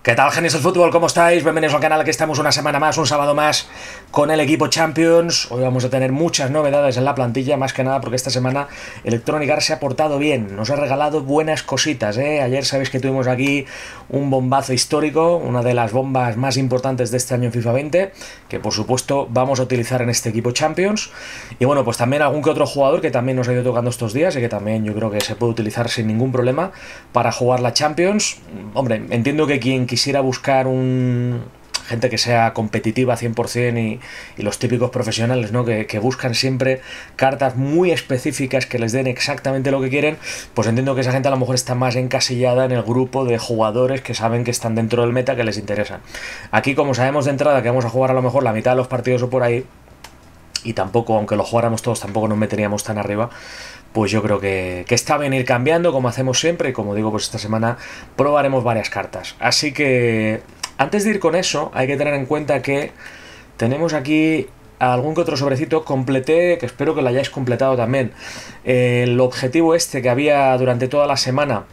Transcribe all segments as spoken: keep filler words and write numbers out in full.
¿Qué tal, genios del fútbol? ¿Cómo estáis? Bienvenidos al canal. Aquí estamos una semana más, un sábado más con el equipo Champions. Hoy vamos a tener muchas novedades en la plantilla, más que nada porque esta semana Electronic Arts se ha portado bien, nos ha regalado buenas cositas, ¿eh? Ayer sabéis que tuvimos aquí un bombazo histórico, una de las bombas más importantes de este año en FIFA veinte, que por supuesto vamos a utilizar en este equipo Champions. Y bueno, pues también algún que otro jugador que también nos ha ido tocando estos días y que también yo creo que se puede utilizar sin ningún problema para jugar la Champions. Hombre, entiendo que quien quisiera buscar un gente que sea competitiva cien por cien y, y los típicos profesionales, ¿no? Que, que buscan siempre cartas muy específicas que les den exactamente lo que quieren, pues entiendo que esa gente a lo mejor está más encasillada en el grupo de jugadores que saben que están dentro del meta, que les interesan. Aquí, como sabemos de entrada que vamos a jugar a lo mejor la mitad de los partidos o por ahí, y tampoco, aunque lo jugáramos todos, tampoco nos meteríamos tan arriba, pues yo creo que, que está bien ir cambiando, como hacemos siempre, y como digo, pues esta semana probaremos varias cartas. Así que, antes de ir con eso, hay que tener en cuenta que tenemos aquí algún que otro sobrecito. Completé, que espero que lo hayáis completado también, el objetivo este que había durante toda la semana,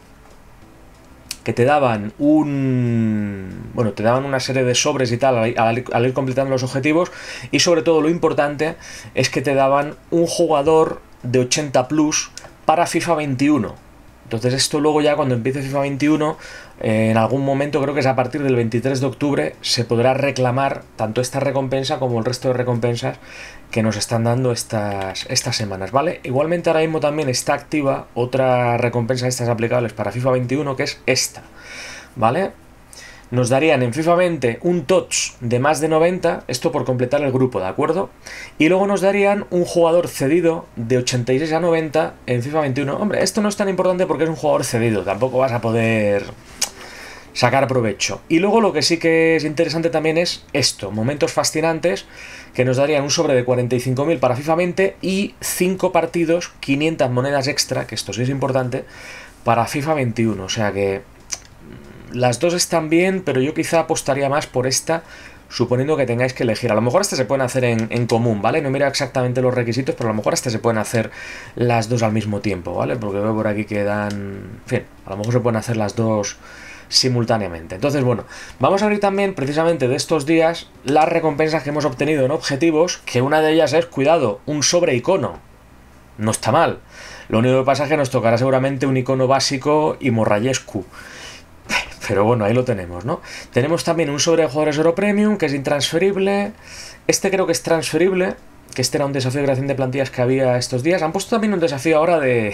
que te daban un... bueno, te daban una serie de sobres y tal al, al, al ir completando los objetivos, y sobre todo lo importante es que te daban un jugador de ochenta plus para FIFA veintiuno. Entonces esto luego ya cuando empiece FIFA veintiuno, eh, en algún momento, creo que es a partir del veintitrés de octubre, se podrá reclamar tanto esta recompensa como el resto de recompensas que nos están dando estas, estas semanas, ¿vale? Igualmente ahora mismo también está activa otra recompensa de estas aplicables para FIFA veintiuno, que es esta, ¿vale? Nos darían en FIFA veinte un T O T S de más de noventa, esto por completar el grupo, ¿de acuerdo? Y luego nos darían un jugador cedido de ochenta y seis a noventa en FIFA veintiuno. Hombre, esto no es tan importante porque es un jugador cedido, tampoco vas a poder sacar provecho. Y luego lo que sí que es interesante también es esto, momentos fascinantes, que nos darían un sobre de cuarenta y cinco mil para FIFA veinte y cinco partidos, quinientas monedas extra, que esto sí es importante, para FIFA veintiuno. O sea que las dos están bien, pero yo quizá apostaría más por esta, suponiendo que tengáis que elegir. A lo mejor hasta se pueden hacer en, en común, ¿vale? No mira exactamente los requisitos, pero a lo mejor hasta se pueden hacer las dos al mismo tiempo, ¿vale? Porque veo por aquí que dan... en fin, a lo mejor se pueden hacer las dos simultáneamente. Entonces, bueno, vamos a abrir también precisamente de estos días las recompensas que hemos obtenido en objetivos, que una de ellas es, cuidado, un sobre icono. No está mal. Lo único que pasa es que nos tocará seguramente un icono básico y morrayescu. Pero bueno, ahí lo tenemos, ¿no? Tenemos también un sobre de jugadores Oro Premium, que es intransferible. Este creo que es transferible, que este era un desafío de creación de plantillas que había estos días. Han puesto también un desafío ahora de...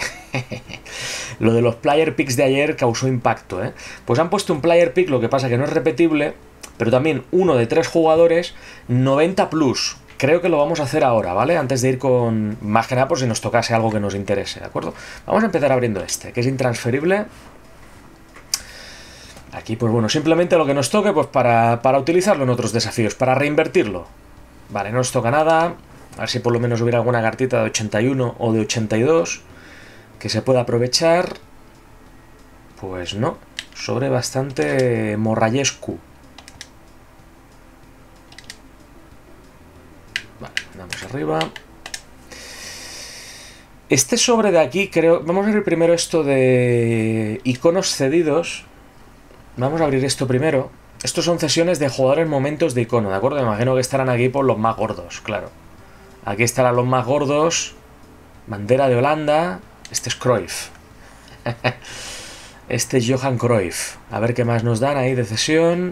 lo de los player picks de ayer causó impacto, ¿eh? Pues han puesto un player pick, lo que pasa que no es repetible, pero también uno de tres jugadores, noventa plus. Creo que lo vamos a hacer ahora, ¿vale? Antes de ir con... más que nada por si nos tocase algo que nos interese, ¿de acuerdo? Vamos a empezar abriendo este, que es intransferible. Aquí, pues bueno, simplemente lo que nos toque, pues para, para utilizarlo en otros desafíos, para reinvertirlo. Vale, no nos toca nada. A ver si por lo menos hubiera alguna cartita de ochenta y uno o de ochenta y dos que se pueda aprovechar. Pues no, sobre bastante morrayescu. Vale, damos arriba. Este sobre de aquí, creo... Vamos a abrir primero esto de iconos cedidos. Vamos a abrir esto primero. Estos son cesiones de jugadores momentos de icono, ¿de acuerdo? Me imagino que estarán aquí por los más gordos, claro. Aquí estarán los más gordos. Bandera de Holanda. Este es Cruyff. Este es Johan Cruyff. A ver qué más nos dan ahí de cesión.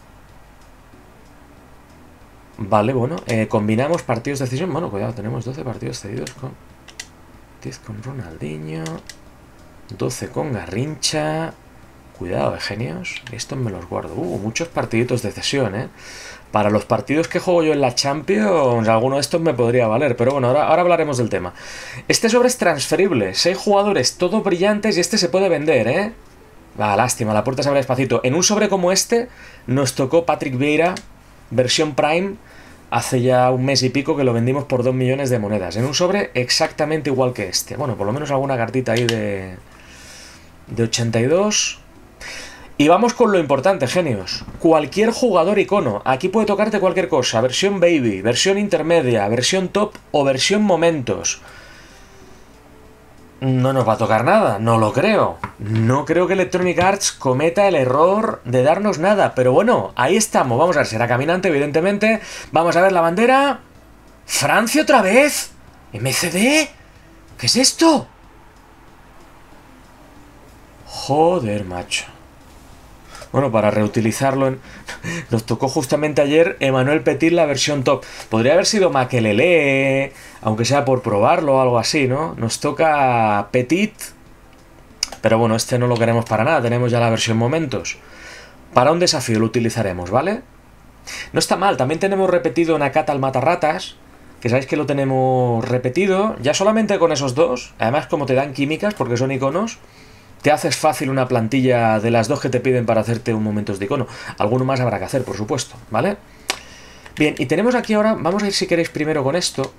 Vale, bueno. Eh, combinamos partidos de cesión. Bueno, cuidado, tenemos doce partidos cedidos con... diez con Ronaldinho. doce con Garrincha. Cuidado, eh, genios. Estos me los guardo. Uh, muchos partiditos de cesión, ¿eh? Para los partidos que juego yo en la Champions, alguno de estos me podría valer. Pero bueno, ahora, ahora hablaremos del tema. Este sobre es transferible. seis jugadores, todos brillantes, y este se puede vender, ¿eh? Va, lástima, la puerta se abre despacito. En un sobre como este, nos tocó Patrick Vieira, versión Prime, hace ya un mes y pico que lo vendimos por dos millones de monedas. En un sobre exactamente igual que este. Bueno, por lo menos alguna cartita ahí de... de ochenta y dos... Y vamos con lo importante, genios. Cualquier jugador icono. Aquí puede tocarte cualquier cosa. Versión baby, versión intermedia, versión top o versión momentos. no nos va a tocar nada, no lo creo. No creo que Electronic Arts cometa el error de darnos nada, pero bueno, ahí estamos. Vamos a ver, será caminante, evidentemente. Vamos a ver la bandera. ¡Francia otra vez! ¿M C D? ¿Qué es esto? Joder, macho. Bueno, para reutilizarlo en... Nos tocó justamente ayer Emmanuel Petit la versión top. Podría haber sido Makelele, aunque sea por probarlo o algo así, ¿no? Nos toca Petit. Pero bueno, este no lo queremos para nada. Tenemos ya la versión momentos. Para un desafío lo utilizaremos, ¿vale? No está mal. También tenemos repetido Nakata al Matarratas, que sabéis que lo tenemos repetido. Ya solamente con esos dos. Además, como te dan químicas, porque son iconos, te haces fácil una plantilla de las dos que te piden para hacerte un momentos de icono. Alguno más habrá que hacer, por supuesto, ¿vale? Bien, y tenemos aquí ahora... Vamos a ir, si queréis, primero con esto.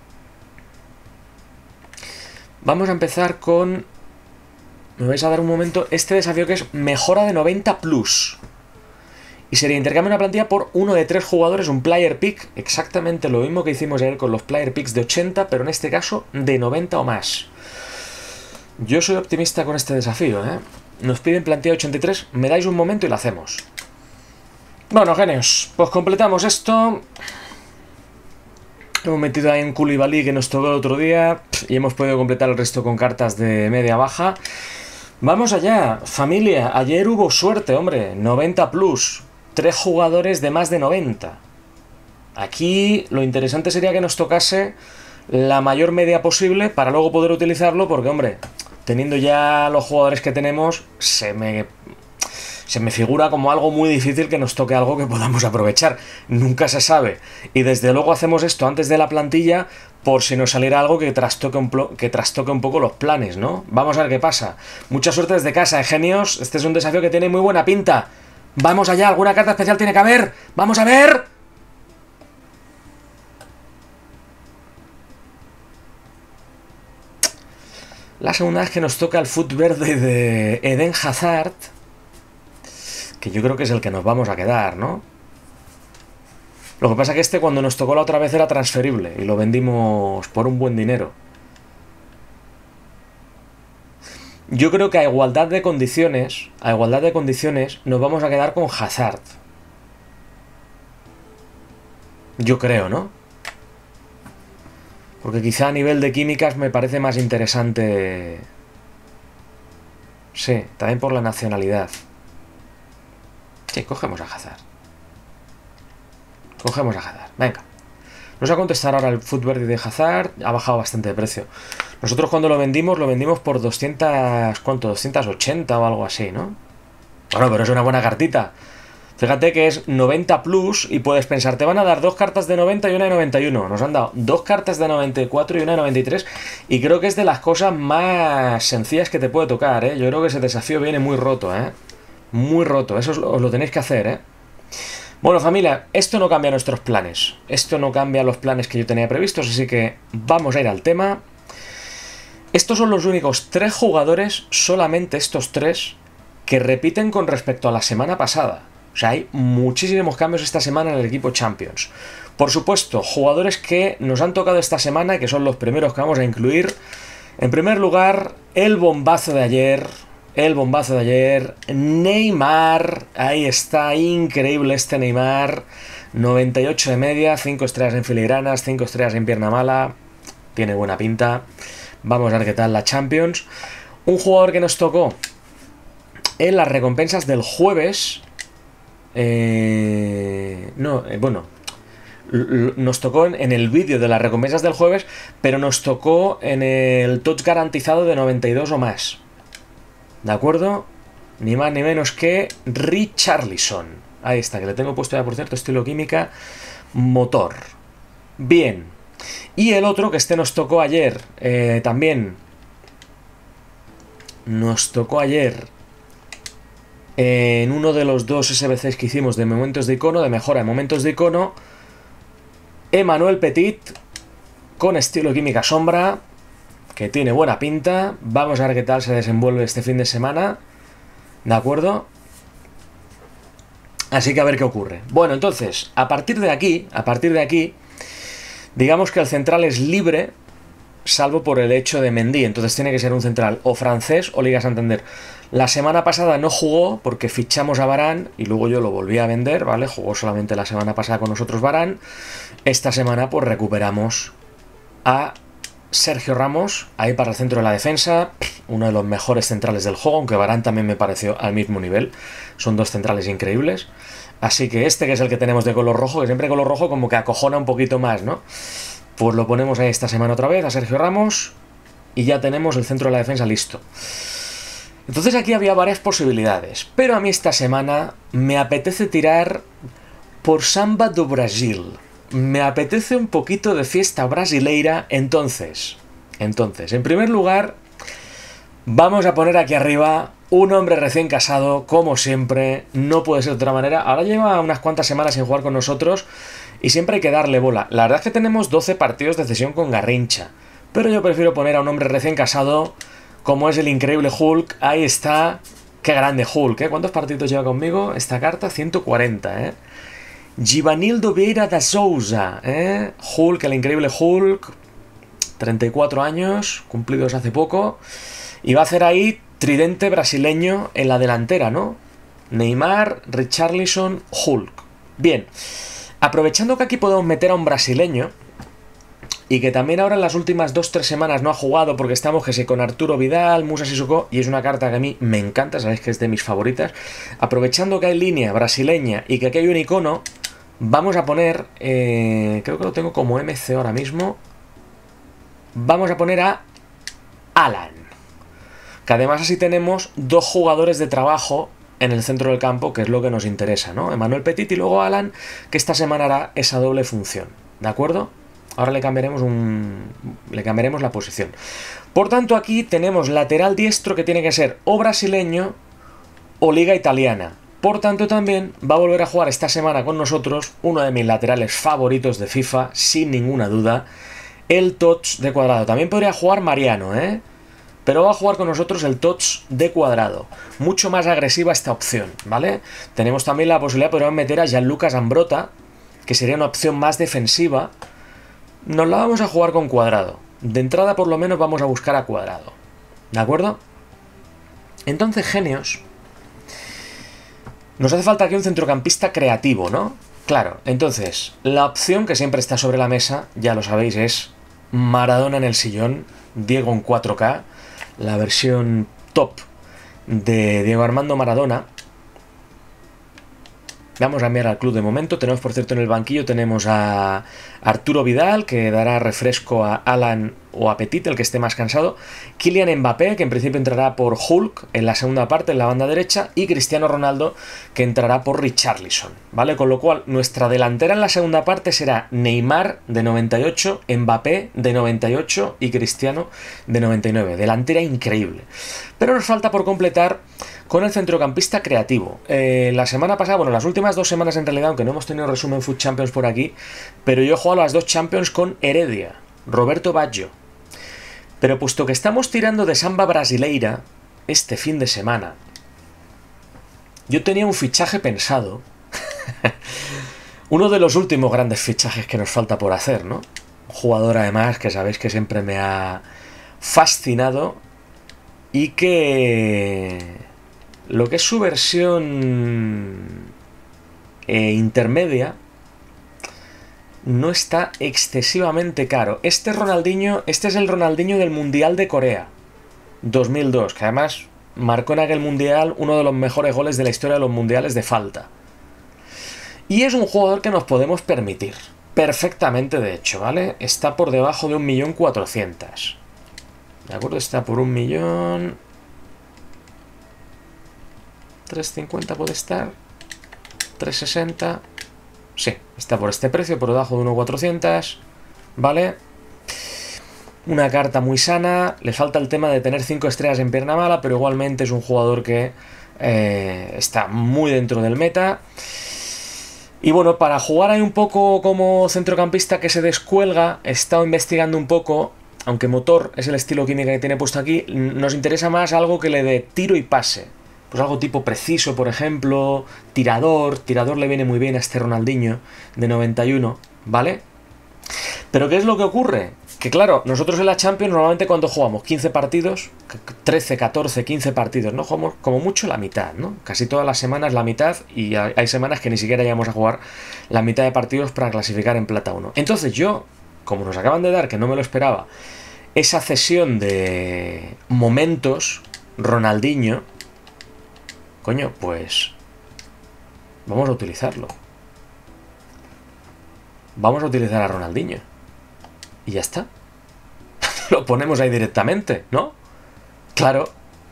Vamos a empezar con... Me vais a dar un momento... Este desafío que es mejora de noventa plus. Y sería intercambio una plantilla por uno de tres jugadores, un player pick. Exactamente lo mismo que hicimos ayer con los player picks de ochenta, pero en este caso de noventa o más. Yo soy optimista con este desafío, ¿eh? Nos piden plantilla ochenta y tres, me dais un momento y lo hacemos. Bueno, genios, pues completamos esto. Hemos metido ahí un Koulibaly que nos tocó el otro día y hemos podido completar el resto con cartas de media-baja. Vamos allá, familia. Ayer hubo suerte, hombre. noventa plus. Tres jugadores de más de noventa. Aquí lo interesante sería que nos tocase la mayor media posible para luego poder utilizarlo, porque, hombre, teniendo ya los jugadores que tenemos, se me, se me figura como algo muy difícil que nos toque algo que podamos aprovechar. Nunca se sabe. Y desde luego hacemos esto antes de la plantilla por si nos saliera algo que trastoque un, que trastoque un poco los planes, ¿no? Vamos a ver qué pasa. Mucha suerte desde casa, ¿eh, genios? Este es un desafío que tiene muy buena pinta. Vamos allá, alguna carta especial tiene que haber. ¡Vamos a ver! La segunda es que nos toca el foot verde de Eden Hazard, que yo creo que es el que nos vamos a quedar, ¿no? Lo que pasa es que este, cuando nos tocó la otra vez, era transferible y lo vendimos por un buen dinero. Yo creo que a igualdad de condiciones, a igualdad de condiciones, nos vamos a quedar con Hazard. Yo creo, ¿no? Porque quizá a nivel de químicas me parece más interesante. Sí, también por la nacionalidad. Sí, cogemos a Hazard. Cogemos a Hazard, venga. Nos va a contestar ahora el foot verde de Hazard. Ha bajado bastante de precio. Nosotros cuando lo vendimos, lo vendimos por doscientos... ¿Cuánto? doscientos ochenta o algo así, ¿no? Bueno, pero es una buena cartita. Fíjate que es noventa plus y puedes pensar, te van a dar dos cartas de noventa y una de noventa y uno. Nos han dado dos cartas de noventa y cuatro y una de noventa y tres. Y creo que es de las cosas más sencillas que te puede tocar, ¿eh? Yo creo que ese desafío viene muy roto, ¿eh? Muy roto. Eso os lo, os lo tenéis que hacer, ¿eh? Bueno, familia, esto no cambia nuestros planes. Esto no cambia los planes que yo tenía previstos, así que vamos a ir al tema. Estos son los únicos tres jugadores, solamente estos tres, que repiten con respecto a la semana pasada. O sea, hay muchísimos cambios esta semana en el equipo Champions. Por supuesto, jugadores que nos han tocado esta semana, que son los primeros que vamos a incluir. En primer lugar, el bombazo de ayer. El bombazo de ayer. Neymar. Ahí está, increíble este Neymar. noventa y ocho de media, cinco estrellas en filigranas, cinco estrellas en pierna mala. Tiene buena pinta. Vamos a ver qué tal la Champions. Un jugador que nos tocó en las recompensas del jueves... Eh, no, eh, bueno, nos tocó en, en el vídeo de las recompensas del jueves, pero nos tocó en el touch garantizado de noventa y dos o más. ¿De acuerdo? Ni más ni menos que Richarlison. Ahí está, que le tengo puesto ya, por cierto, estilo química, motor. Bien. Y el otro, que este nos tocó ayer, eh, también. Nos tocó ayer... En uno de los dos S B Cs que hicimos de momentos de icono, de mejora de momentos de icono, Emmanuel Petit, con estilo química sombra, que tiene buena pinta. Vamos a ver qué tal se desenvuelve este fin de semana. ¿De acuerdo? Así que a ver qué ocurre. Bueno, entonces, a partir de aquí, a partir de aquí, digamos que el central es libre salvo por el hecho de Mendy. Entonces tiene que ser un central o francés o Liga Santander. La semana pasada no jugó porque fichamos a Varane y luego yo lo volví a vender, ¿vale? Jugó solamente la semana pasada con nosotros Varane. Esta semana pues recuperamos a Sergio Ramos, ahí para el centro de la defensa, uno de los mejores centrales del juego, aunque Varane también me pareció al mismo nivel. Son dos centrales increíbles. Así que este, que es el que tenemos de color rojo, que siempre color rojo como que acojona un poquito más, ¿no? Pues lo ponemos ahí esta semana otra vez, a Sergio Ramos, y ya tenemos el centro de la defensa listo. Entonces aquí había varias posibilidades, pero a mí esta semana me apetece tirar por Samba do Brasil. Me apetece un poquito de fiesta brasileira, entonces, entonces, en primer lugar, vamos a poner aquí arriba un hombre recién casado, como siempre, no puede ser de otra manera. Ahora lleva unas cuantas semanas sin jugar con nosotros y siempre hay que darle bola. La verdad es que tenemos doce partidos de cesión con Garrincha, pero yo prefiero poner a un hombre recién casado, como es el increíble Hulk. Ahí está, qué grande Hulk, ¿eh? ¿Cuántos partidos lleva conmigo esta carta? ciento cuarenta, ¿eh? Givanildo Vieira da Souza, ¿eh? Hulk, el increíble Hulk, treinta y cuatro años, cumplidos hace poco, y va a hacer ahí tridente brasileño en la delantera, ¿no? Neymar, Richarlison, Hulk. Bien, aprovechando que aquí podemos meter a un brasileño, y que también ahora en las últimas dos tres semanas no ha jugado porque estamos que sí con Arturo Vidal, Musa Sissoko, y es una carta que a mí me encanta, sabéis que es de mis favoritas. Aprovechando que hay línea brasileña y que aquí hay un icono, vamos a poner, eh, creo que lo tengo como M C ahora mismo, vamos a poner a Alan, que además así tenemos dos jugadores de trabajo en el centro del campo, que es lo que nos interesa, ¿no? Emmanuel Petit y luego Alan, que esta semana hará esa doble función, ¿de acuerdo? Ahora le cambiaremos un, le cambiaremos la posición. Por tanto, aquí tenemos lateral diestro que tiene que ser o brasileño o liga italiana. Por tanto, también va a volver a jugar esta semana con nosotros uno de mis laterales favoritos de FIFA, sin ninguna duda, el Tots de Cuadrado. También podría jugar Mariano, ¿eh? Pero va a jugar con nosotros el Tots de Cuadrado. Mucho más agresiva esta opción, ¿vale? Tenemos también la posibilidad de poder meter a Gianluca Zambrotta, que sería una opción más defensiva. Nos la vamos a jugar con Cuadrado. De entrada, por lo menos, vamos a buscar a Cuadrado. ¿De acuerdo? Entonces, genios, nos hace falta aquí un centrocampista creativo, ¿no? Claro, entonces, la opción que siempre está sobre la mesa, ya lo sabéis, es Maradona en el sillón, Diego en cuatro K, la versión top de Diego Armando Maradona. Vamos a enviar al club de momento. Tenemos, por cierto, en el banquillo tenemos a Arturo Vidal, que dará refresco a Alan o a Petit, el que esté más cansado. Kylian Mbappé, que en principio entrará por Hulk en la segunda parte, en la banda derecha. Y Cristiano Ronaldo, que entrará por Richarlison, ¿vale? Con lo cual, nuestra delantera en la segunda parte será Neymar, de noventa y ocho, Mbappé, de noventa y ocho, y Cristiano, de noventa y nueve. Delantera increíble. Pero nos falta por completar con el centrocampista creativo. Eh, la semana pasada, bueno, las últimas dos semanas en realidad, aunque no hemos tenido resumen Foot Champions por aquí, pero yo he jugado las dos Champions con Heredia, Roberto Baggio. Pero puesto que estamos tirando de samba brasileira este fin de semana, yo tenía un fichaje pensado. Uno de los últimos grandes fichajes que nos falta por hacer, ¿no? Un jugador además que sabéis que siempre me ha fascinado y que lo que es su versión eh, intermedia no está excesivamente caro. Este Ronaldinho, este es el Ronaldinho del Mundial de Corea dos mil dos, que además marcó en aquel Mundial uno de los mejores goles de la historia de los Mundiales de falta. Y es un jugador que nos podemos permitir, perfectamente de hecho, ¿vale? Está por debajo de un millón cuatrocientos. ¿De acuerdo? Está por un millón... tres cincuenta puede estar, tres sesenta, sí, está por este precio, por debajo de uno cuatrocientos, ¿vale? Una carta muy sana, le falta el tema de tener cinco estrellas en pierna mala, pero igualmente es un jugador que eh, está muy dentro del meta. Y bueno, para jugar ahí un poco como centrocampista que se descuelga, he estado investigando un poco, aunque motor es el estilo química que tiene puesto aquí, nos interesa más algo que le dé tiro y pase. Pues algo tipo preciso, por ejemplo, tirador. Tirador le viene muy bien a este Ronaldinho de noventa y uno, ¿vale? Pero ¿qué es lo que ocurre? Que claro, nosotros en la Champions normalmente cuando jugamos quince partidos, trece, catorce, quince partidos, ¿no? Jugamos como mucho la mitad, ¿no? Casi todas las semanas la mitad y hay semanas que ni siquiera llegamos a jugar la mitad de partidos para clasificar en plata uno. Entonces yo, como nos acaban de dar, que no me lo esperaba, esa cesión de momentos, Ronaldinho, coño, pues vamos a utilizarlo. Vamos a utilizar a Ronaldinho. Y ya está. Lo ponemos ahí directamente, ¿no? Claro.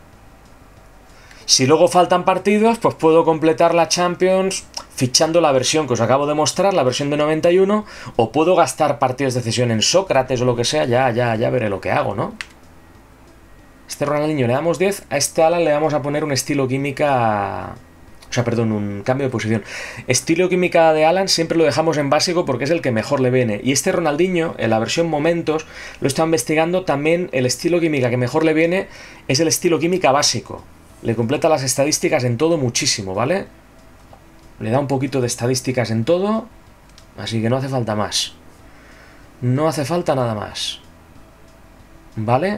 Si luego faltan partidos, pues puedo completar la Champions fichando la versión que os acabo de mostrar, la versión de noventa y uno, o puedo gastar partidos de cesión en Sócrates o lo que sea, ya, ya, ya veré lo que hago, ¿no? Este Ronaldinho le damos diez, a este Alan le vamos a poner un estilo química... O sea, perdón, un cambio de posición. Estilo química de Alan siempre lo dejamos en básico porque es el que mejor le viene. Y este Ronaldinho, en la versión momentos, lo está investigando también. El estilo química que mejor le viene es el estilo química básico. Le completa las estadísticas en todo muchísimo, ¿vale? Le da un poquito de estadísticas en todo. Así que no hace falta más. No hace falta nada más. ¿Vale?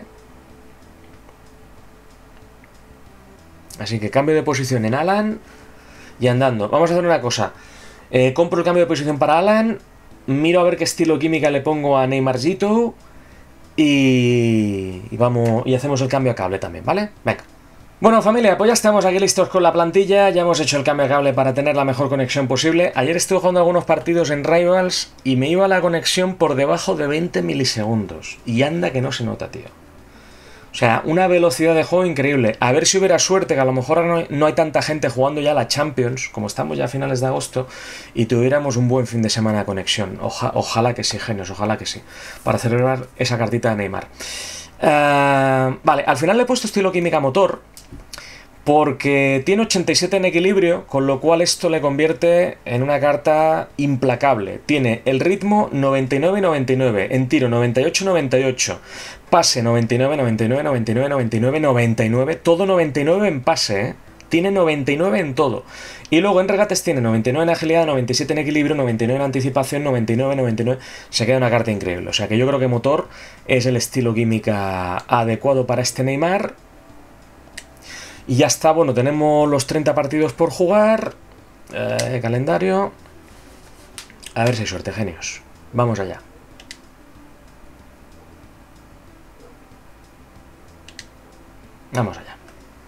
Así que cambio de posición en Alan. Y andando. Vamos a hacer una cosa. Eh, compro el cambio de posición para Alan. Miro a ver qué estilo química le pongo a Neymarcito. Y, y vamos. Y hacemos el cambio a cable también, ¿vale? Venga. Bueno, familia, pues ya estamos aquí listos con la plantilla. Ya hemos hecho el cambio a cable para tener la mejor conexión posible. Ayer estuve jugando algunos partidos en Rivals y me iba la conexión por debajo de veinte milisegundos. Y anda que no se nota, tío. O sea, una velocidad de juego increíble. A ver si hubiera suerte, que a lo mejor no hay, no hay tanta gente jugando ya la Champions, como estamos ya a finales de agosto, y tuviéramos un buen fin de semana de conexión. Oja, ojalá que sí, genios, ojalá que sí. Para celebrar esa cartita de Neymar. Uh, vale, al final le he puesto estilo química motor, porque tiene ochenta y siete en equilibrio, con lo cual esto le convierte en una carta implacable. Tiene el ritmo noventa y nueve noventa y nueve, en tiro noventa y ocho noventa y ocho, pase noventa y nueve noventa y nueve noventa y nueve noventa y nueve noventa y nueve, todo noventa y nueve en pase, ¿eh? Tiene noventa y nueve en todo. Y luego en regates tiene noventa y nueve en agilidad, noventa y siete en equilibrio, noventa y nueve en anticipación, noventa y nueve, noventa y nueve. Se queda una carta increíble. O sea que yo creo que motor es el estilo química adecuado para este Neymar. Y ya está, bueno, tenemos los treinta partidos por jugar. Eh, calendario. A ver si hay suerte, genios. Vamos allá. Vamos allá.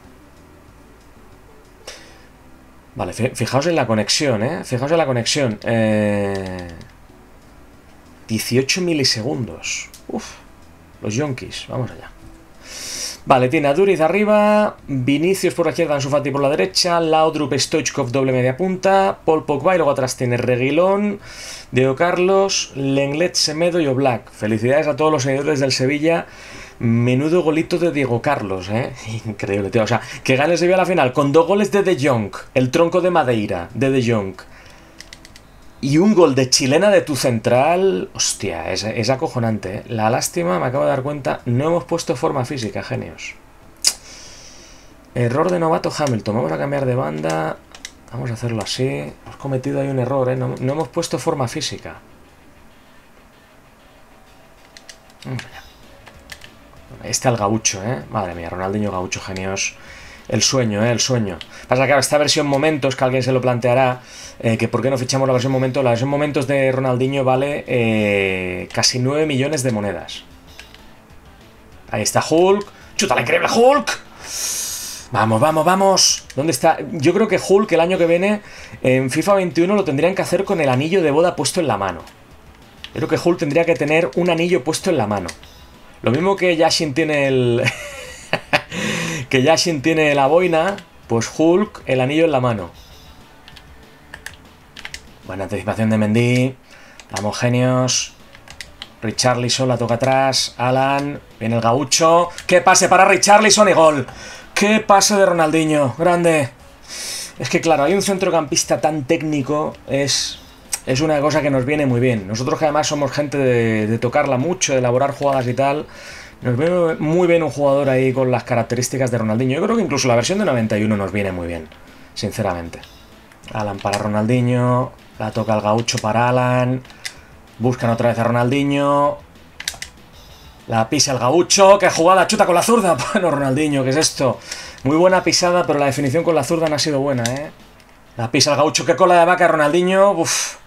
Vale, fijaos en la conexión, ¿eh? Fijaos en la conexión. Eh... dieciocho milisegundos. Uf. Los yonkis. Vamos allá. Vale, tiene a Duriz arriba, Vinicius por la izquierda, Ansu Fati por la derecha, Laudrup, Stoichkov doble media punta, Paul Pogba y luego atrás tiene Reguilón, Diego Carlos, Lenglet, Semedo y Oblak. Felicidades a todos los seguidores del Sevilla. Menudo golito de Diego Carlos, ¿eh? Increíble, tío. O sea, que gane el Sevilla a la final con dos goles de De Jong, el tronco de Madeira de De Jong. Y un gol de chilena de tu central. Hostia, es, es acojonante, ¿eh? La lástima, me acabo de dar cuenta, no hemos puesto forma física, genios. Error de novato Hamilton. Vamos a cambiar de banda. Vamos a hacerlo así. Hemos cometido ahí un error, ¿eh? No, no hemos puesto forma física. Vamos allá. Este al gaucho, ¿eh? Madre mía, Ronaldinho gaucho, genios. El sueño, ¿eh? El sueño. Pasa que esta versión momentos, que alguien se lo planteará, eh, que por qué no fichamos la versión momentos. La versión momentos de Ronaldinho vale eh, casi nueve millones de monedas. Ahí está Hulk. ¡Chuta la increíble Hulk! Vamos, vamos, vamos. ¿Dónde está? Yo creo que Hulk el año que viene en FIFA veintiuno lo tendrían que hacer con el anillo de boda puesto en la mano. Yo creo que Hulk tendría que tener un anillo puesto en la mano. Lo mismo que Yashin tiene el... que Yashin tiene la boina, pues Hulk el anillo en la mano. Buena anticipación de Mendy. Vamos, genios. Richarlison la toca atrás. Alan. Viene el gaucho. ¡Qué pase para Richarlison y gol! ¡Qué pase de Ronaldinho! ¡Grande! Es que claro, hay un centrocampista tan técnico. Es... Es una cosa que nos viene muy bien. Nosotros que además somos gente de, de tocarla mucho, de elaborar jugadas y tal, nos viene muy bien un jugador ahí con las características de Ronaldinho. Yo creo que incluso la versión de noventa y uno nos viene muy bien, sinceramente. Alan para Ronaldinho, la toca el gaucho para Alan, buscan otra vez a Ronaldinho. La pisa el gaucho. ¡Qué jugada! Chuta con la zurda. Bueno, Ronaldinho, ¿qué es esto? Muy buena pisada, pero la definición con la zurda no ha sido buena, ¿eh? La pisa el gaucho. ¡Qué cola de vaca, Ronaldinho! Uf.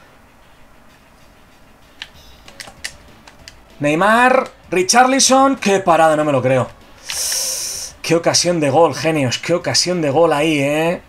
Neymar. Richarlison. ¡Qué parada! No me lo creo. ¡Qué ocasión de gol, genios! ¡Qué ocasión de gol ahí, eh!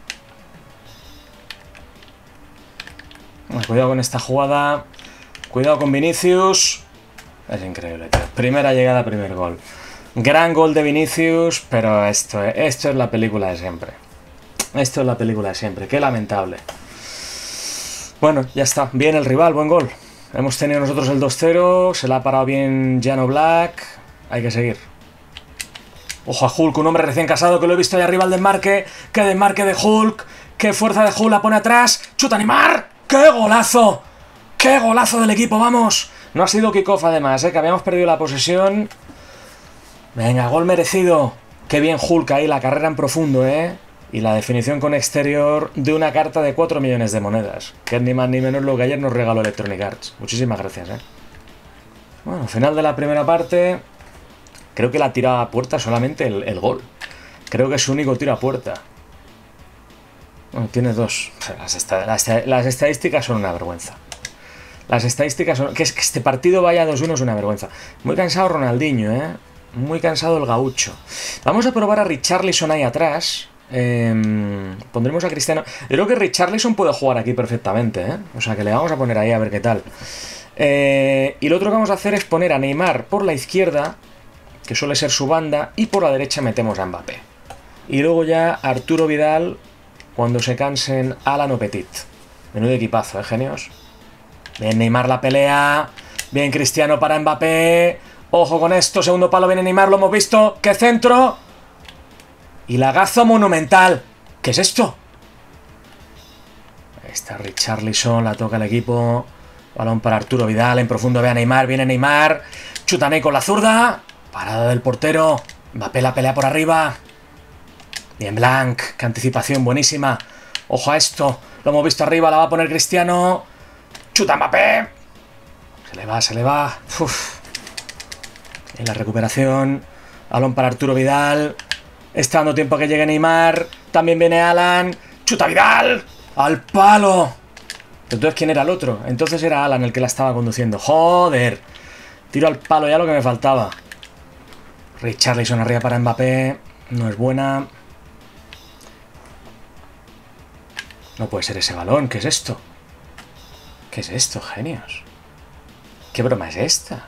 Cuidado con esta jugada. Cuidado con Vinicius. Es increíble, tío. Primera llegada, primer gol. Gran gol de Vinicius, pero esto, esto es la película de siempre. Esto es la película de siempre. Qué lamentable. Bueno, ya está. Bien el rival, buen gol. Hemos tenido nosotros el dos cero. Se la ha parado bien Jan Oblak. Hay que seguir. Ojo a Hulk, un hombre recién casado que lo he visto ahí arriba al desmarque. ¡Qué desmarque de Hulk! ¡Qué fuerza de Hulk! La pone atrás. ¡Chuta Neymar! ¡Qué golazo! ¡Qué golazo del equipo! ¡Vamos! No ha sido kickoff además, ¿eh? Que habíamos perdido la posesión. Venga, gol merecido. Qué bien Hulk ahí, la carrera en profundo, ¿eh? Y la definición con exterior de una carta de cuatro millones de monedas. Que es ni más ni menos lo que ayer nos regaló Electronic Arts. Muchísimas gracias, ¿eh? Bueno, final de la primera parte. Creo que la tira a puerta solamente el, el gol. Creo que es su único tiro a puerta. Bueno, tiene dos. Las, esta, las, las estadísticas son una vergüenza. Las estadísticas son... Que, es, que este partido vaya dos uno es una vergüenza. Muy cansado Ronaldinho, ¿eh? Muy cansado el gaucho. Vamos a probar a Richarlison ahí atrás. Eh, pondremos a Cristiano. Yo creo que Richarlison puede jugar aquí perfectamente, ¿eh? O sea que le vamos a poner ahí a ver qué tal. Eh, y lo otro que vamos a hacer es poner a Neymar por la izquierda, que suele ser su banda, y por la derecha metemos a Mbappé. Y luego ya Arturo Vidal, cuando se cansen, Alan o Petit. Menudo equipazo, ¿eh, genios? Bien Neymar la pelea. Bien Cristiano para Mbappé. Ojo con esto, segundo palo, viene Neymar, lo hemos visto. ¡Qué centro! Y lagazo monumental. ¿Qué es esto? Ahí está Richarlison, la toca el equipo. Balón para Arturo Vidal, en profundo ve a Neymar, viene Neymar. Chuta Ney con la zurda. Parada del portero. Mbappé la pelea por arriba. Bien Blanc, qué anticipación buenísima. Ojo a esto, lo hemos visto arriba, la va a poner Cristiano. Chuta Mbappé. Se le va, se le va. Uf. En la recuperación. Balón para Arturo Vidal. Está dando tiempo a que llegue Neymar. También viene Alan. ¡Chuta Vidal! ¡Al palo! Entonces, ¿quién era el otro? Entonces era Alan el que la estaba conduciendo. ¡Joder! Tiro al palo, ya lo que me faltaba. Richarlison arriba para Mbappé. No es buena. No puede ser ese balón. ¿Qué es esto? ¿Qué es esto, genios? ¿Qué broma es esta?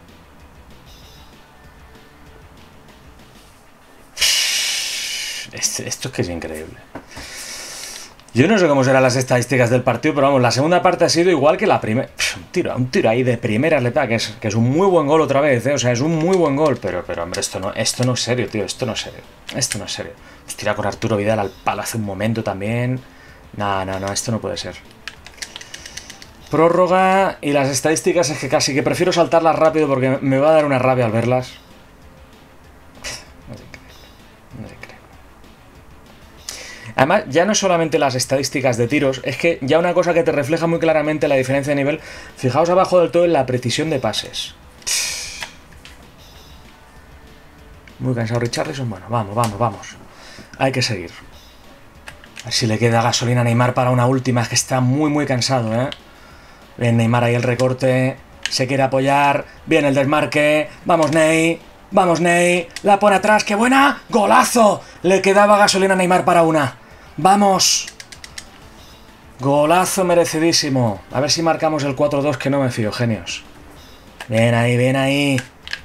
Esto es que es increíble. Yo no sé cómo serán las estadísticas del partido, pero vamos, la segunda parte ha sido igual que la primera. Un tiro, un tiro ahí de primera le pega, que es, que es un muy buen gol otra vez, ¿eh? O sea, es un muy buen gol, pero, pero hombre, esto no, esto no es serio, tío, esto no es serio. Esto no es serio. Pues tira con Arturo Vidal al palo hace un momento también. No, no, no, esto no puede ser. Prórroga y las estadísticas es que casi que prefiero saltarlas rápido porque me va a dar una rabia al verlas. Además, ya no solamente las estadísticas de tiros, es que ya una cosa que te refleja muy claramente la diferencia de nivel, fijaos abajo del todo en la precisión de pases. Muy cansado Richarlison, bueno, vamos, vamos, vamos. Hay que seguir. A ver si le queda gasolina a Neymar para una última, es que está muy, muy cansado, ¿eh? Bien, Neymar ahí el recorte, se quiere apoyar, bien el desmarque, vamos Ney, vamos Ney, la pone atrás, ¡qué buena! ¡Golazo! Le quedaba gasolina a Neymar para una. ¡Vamos! Golazo merecidísimo. A ver si marcamos el cuatro dos, que no me fío, genios. Bien ahí, bien ahí.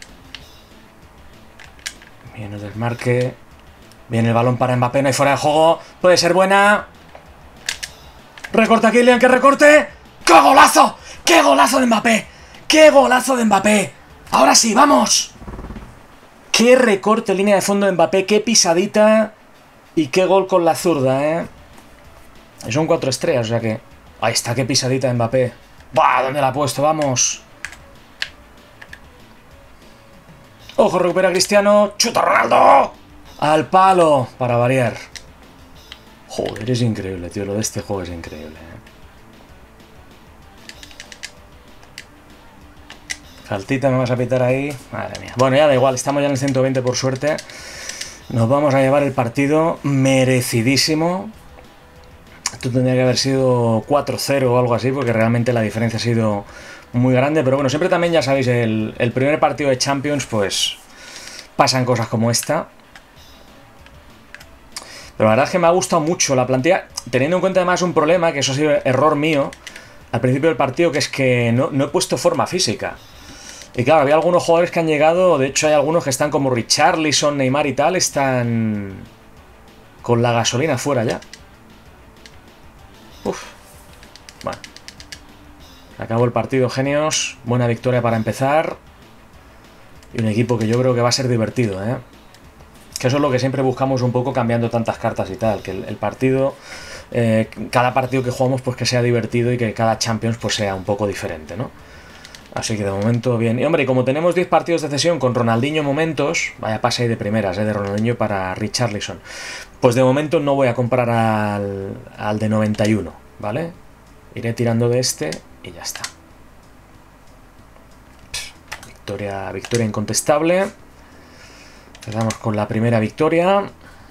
Bien el desmarque. Bien el balón para Mbappé, no hay fuera de juego. Puede ser buena. Recorta Kylian, que recorte. ¡Qué golazo! ¡Qué golazo de Mbappé! ¡Qué golazo de Mbappé! Ahora sí, vamos. ¡Qué recorte línea de fondo de Mbappé! ¡Qué pisadita! Y qué gol con la zurda, ¿eh? Son cuatro estrellas, o sea que... Ahí está, qué pisadita de Mbappé. ¡Bah! ¿Dónde la ha puesto? ¡Vamos! ¡Ojo, recupera Cristiano! ¡Chuta Ronaldo! ¡Al palo! Para variar. Joder, es increíble, tío. Lo de este juego es increíble, ¿eh? Faltita me vas a pitar ahí. Madre mía. Bueno, ya da igual, estamos ya en el ciento veinte por suerte. Nos vamos a llevar el partido merecidísimo. Esto tendría que haber sido cuatro cero o algo así, porque realmente la diferencia ha sido muy grande. Pero bueno, siempre también, ya sabéis, el, el primer partido de Champions, pues pasan cosas como esta. Pero la verdad es que me ha gustado mucho la plantilla, teniendo en cuenta además un problema, que eso ha sido error mío al principio del partido, que es que no, no he puesto forma física. Y claro, había algunos jugadores que han llegado, de hecho hay algunos que están como Richarlison, Neymar y tal, están con la gasolina fuera ya. Uf. Bueno. Acabó el partido, genios. Buena victoria para empezar. Y un equipo que yo creo que va a ser divertido, ¿eh? Que eso es lo que siempre buscamos un poco cambiando tantas cartas y tal. Que el, el partido, eh, cada partido que jugamos pues que sea divertido y que cada Champions pues sea un poco diferente, ¿no? Así que de momento bien. Y hombre, y como tenemos diez partidos de cesión con Ronaldinho momentos, vaya pase ahí de primeras, ¿eh? De Ronaldinho para Richarlison. Pues de momento no voy a comprar al, al de noventa y uno, ¿vale? Iré tirando de este y ya está. Victoria, victoria incontestable. Empezamos con la primera victoria.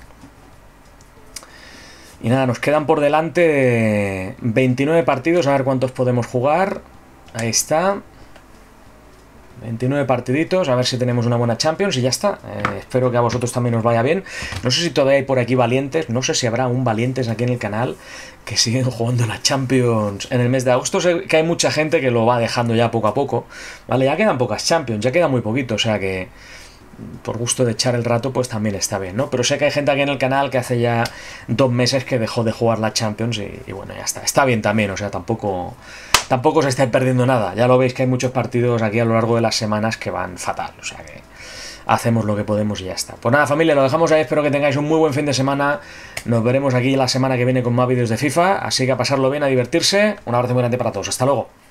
Y nada, nos quedan por delante veintinueve partidos, a ver cuántos podemos jugar. Ahí está. veintinueve partiditos, a ver si tenemos una buena Champions y ya está. Eh, espero que a vosotros también os vaya bien. No sé si todavía hay por aquí valientes, no sé si habrá un valientes aquí en el canal que siguen jugando la Champions en el mes de agosto. Sé que hay mucha gente que lo va dejando ya poco a poco. Vale, ya quedan pocas Champions, ya queda muy poquito, o sea que por gusto de echar el rato pues también está bien, ¿no? Pero sé que hay gente aquí en el canal que hace ya dos meses que dejó de jugar la Champions y, y bueno, ya está. Está bien también, o sea, tampoco... Tampoco se está perdiendo nada. Ya lo veis que hay muchos partidos aquí a lo largo de las semanas que van fatal. O sea que hacemos lo que podemos y ya está. Pues nada, familia, lo dejamos ahí. Espero que tengáis un muy buen fin de semana. Nos veremos aquí la semana que viene con más vídeos de FIFA. Así que a pasarlo bien, a divertirse. Un abrazo muy grande para todos. Hasta luego.